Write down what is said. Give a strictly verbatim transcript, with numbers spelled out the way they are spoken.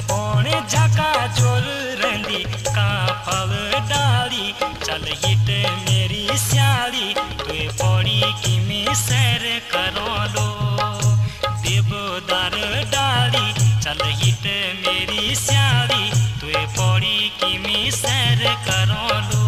पौने झका चोर रंदी का फल डाली चल हिट मेरी स्याली तुए पौड़ी की में सैर करो लो देवदार डाली चल हिट मेरी स्याली तुए पौड़ी की में सैर करो लो।